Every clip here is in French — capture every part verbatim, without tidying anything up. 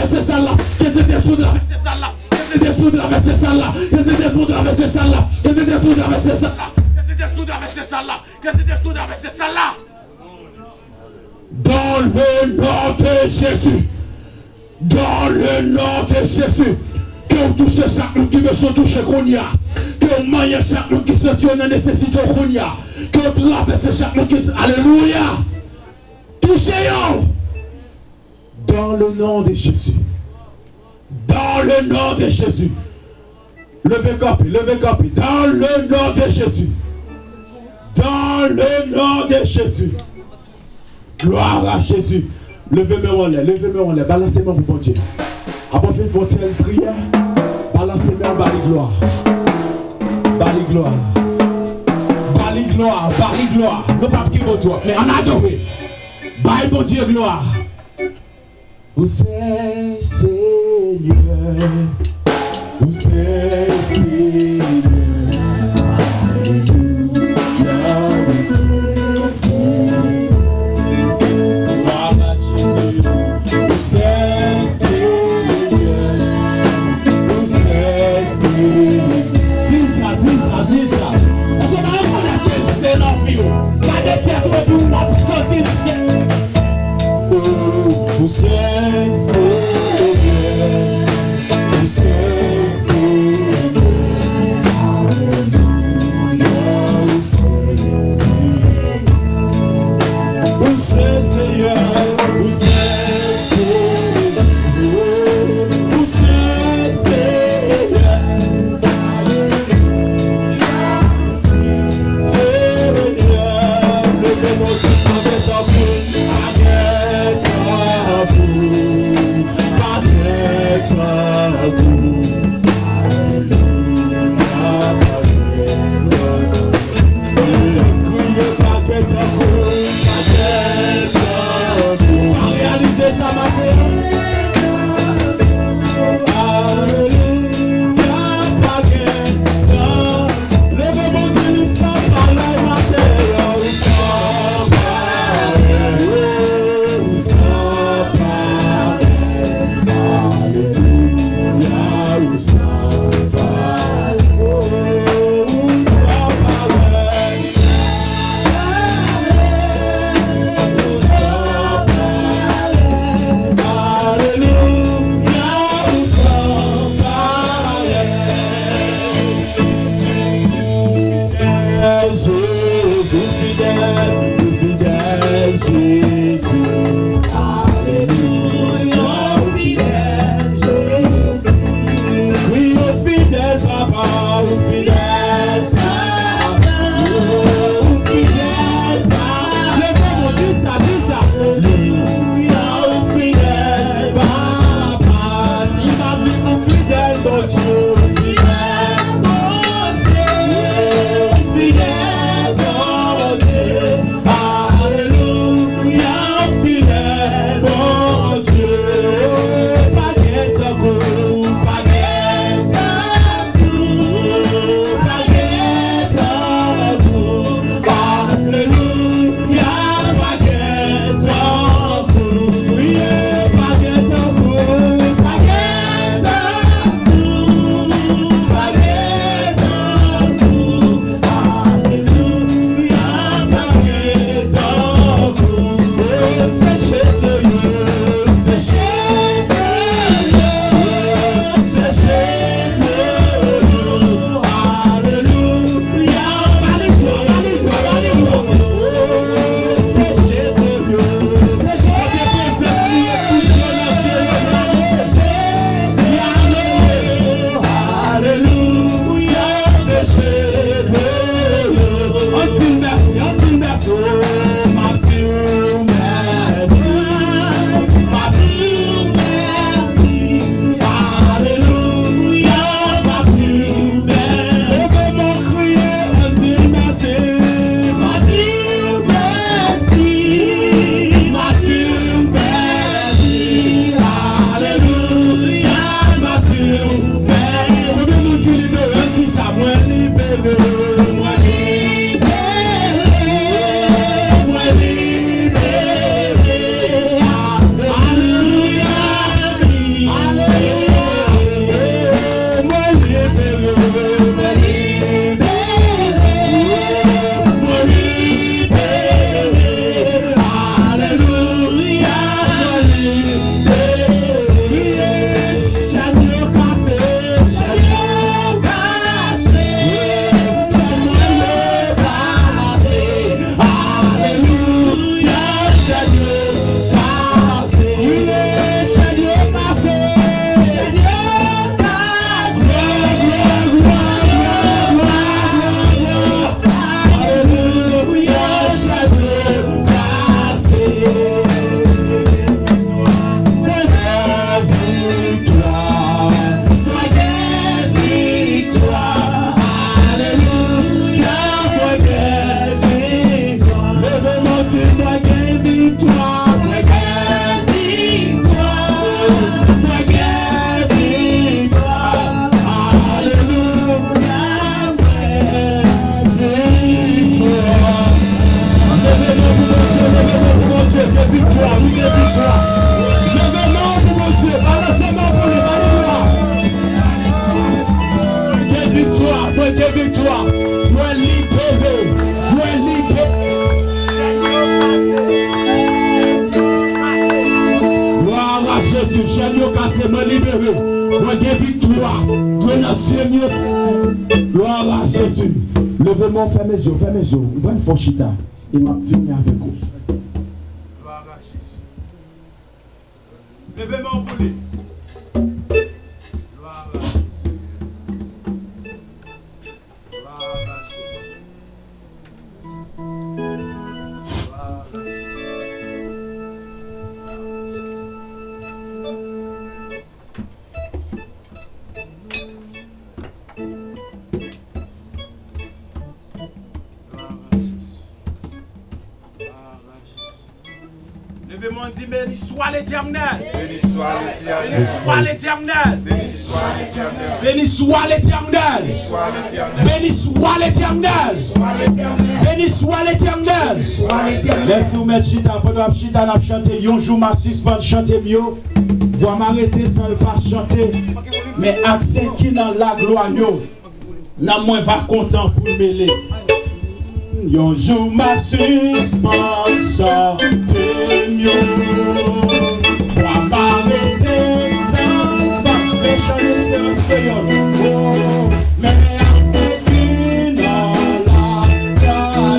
traverser ça là. Que cet esprit traverser ça là. Que cet esprit traverser ça là. Que cet esprit traverser ça là. Que cet esprit traverser ça là. Que cet esprit traverser ça là. Que cet esprit traverser ça là. Dans le nom de Jésus. Dans le nom de Jésus. Que vous touchez chaque monde qui veut se toucher Kounia. Que vous mangez chaque monde qui se tient dans la nécessité Kounia. Que vous traversez chaque monde qui se... Alléluia. Touchez-vous. Dans le nom de Jésus. Dans le nom de Jésus. Levez copie, levez copie. Dans le nom de Jésus. Dans le nom de Jésus. Gloire à Jésus. Levez-moi en l'air, levez-moi en l'air. Balancez-moi pour bon Dieu. Après une fontaine prière. Balancez-moi en bali gloire. Bali gloire. Bali gloire, bali gloire. Non pas qui bon toi, mais en adoré. Bali bon Dieu gloire. Vous êtes Seigneur. Vous êtes Seigneur. Alléluia. Vous êtes Seigneur. Gloire à Jésus. Vous êtes Seigneur. Vous êtes Seigneur. Dis ça, dis ça, dis ça. Parce que maintenant on a que c'est l'envie. Ça dépend de nous, on a senti le ciel. Vous êtes Seigneur. Vous êtes Seigneur. Alléluia. Vous êtes Seigneur. Vous êtes Seigneur. Vous êtes Seigneur. Vous êtes Seigneur. Seigneur, levez-moi avec ta bouche, avec ta bouche, avec ta bouche. Alléluia, avec ta bouche, avec ta bouche. Pas réaliser ça matin. Alléluia. chaîne yo cassé, moi libéré. Moi j'ai victoire. Renaissez mieux. Gloire à Jésus. Levez-moi, fermez mes yeux, fermez mes yeux. Bonne fois chita. Il m'a fini avec vous. Gloire à Jésus. Levez-moi pour lui. Gloire à Jésus. Gloire à Jésus. Gloire à Jésus. Levez-moi, dit béni soit l'Éternel. Béni soit l'Éternel. Béni soit l'Éternel. Béni soit l'Éternel. Béni soit l'Éternel. Béni soit l'Éternel. Béni soit l'Éternel. Laissez-vous mettre chita. Pendant que chita n'a chanté, yon jour m'a suspend chanter mieux. Vous m'arrêter sans le pas chanter. Mais accès qui dans la gloire, n'a moins va content pour mêler. Yon jour m'a suspend chanter mieux. Vous m'arrêter sans pas faire l'espérance que yon. Oh, mais accès qui dans la gloire,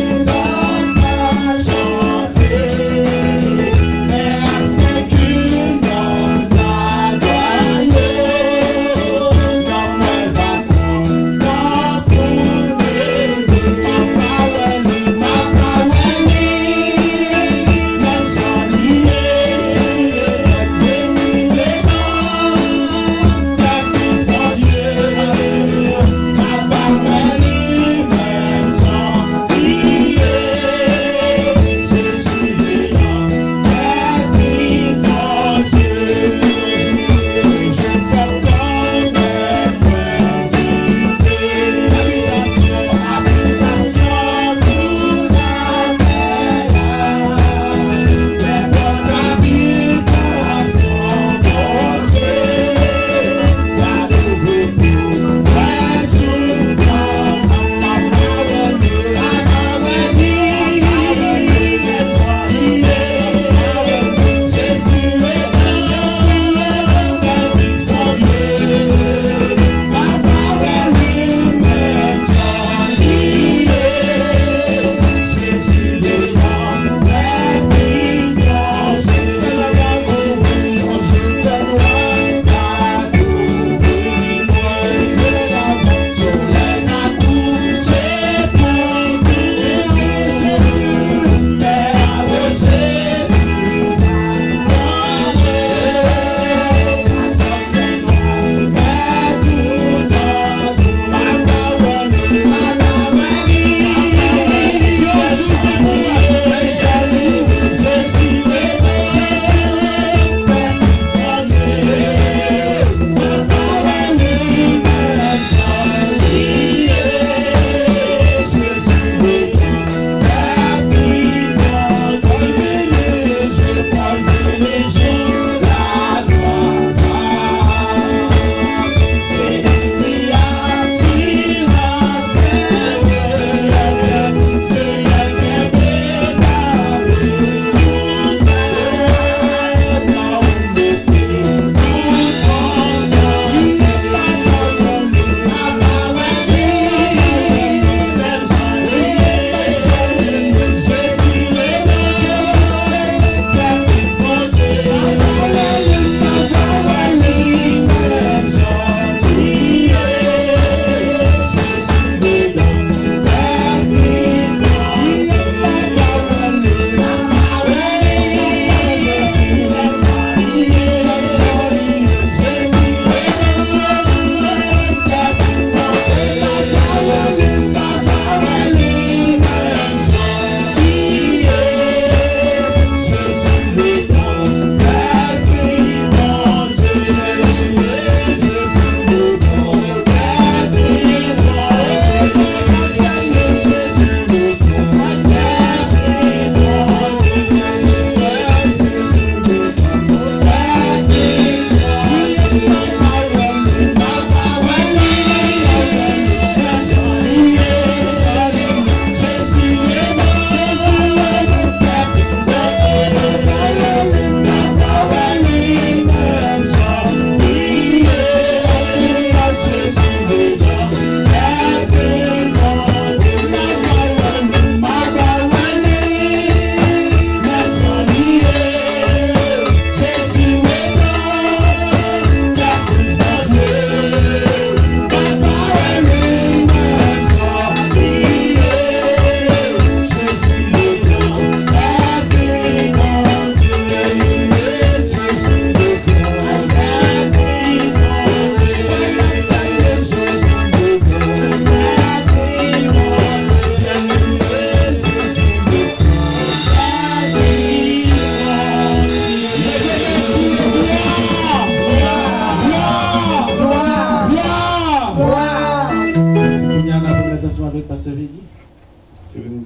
Chanter, mais à ce que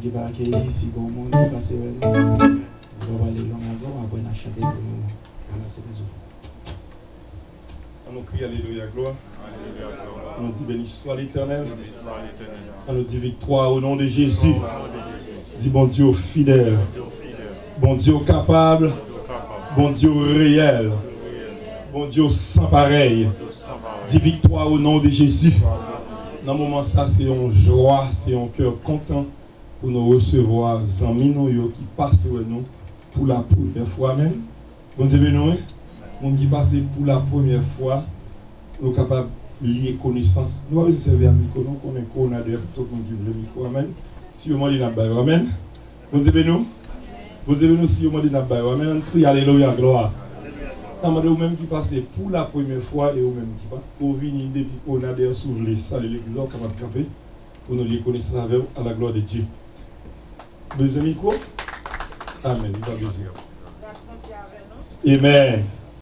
qui va accueillir ici, bon monde, qui passe avec nous. On va aller long avant, après on a chanté pour nous. On a ces raisons. On nous crie Alléluia, gloire. On nous dit béni soit l'Éternel. On nous dit victoire au nom de Jésus. Dis bon Dieu fidèle. Bon Dieu capable. Bon Dieu réel. Bon Dieu sans pareil. Dis victoire au nom de Jésus. Dans ce moment, ça, c'est une joie, c'est un cœur content pour nous recevoir les amis qui passent avec nous pour la première fois même. Bon Dieu, nous, on qui passe pour la première fois, nous sommes capables de lier connaissance. Nous avons servir à micro, nous connaissons d'ailleurs tout le monde qui veut le micro. Amen. Si au moins il y a un amen. Bon Dieu, nous, bon Dieu, nous, si au moins il y a un amen, on crie Alléluia, gloire. Vous même qui passez pour la première fois et vous même qui pas pour venir depuis qu'on a d'ailleurs s'ouvrir salut l'église on va camper pour nous les connaître avec à la gloire de Dieu. Deuxième micro. Amen. Il va besoin. Amen.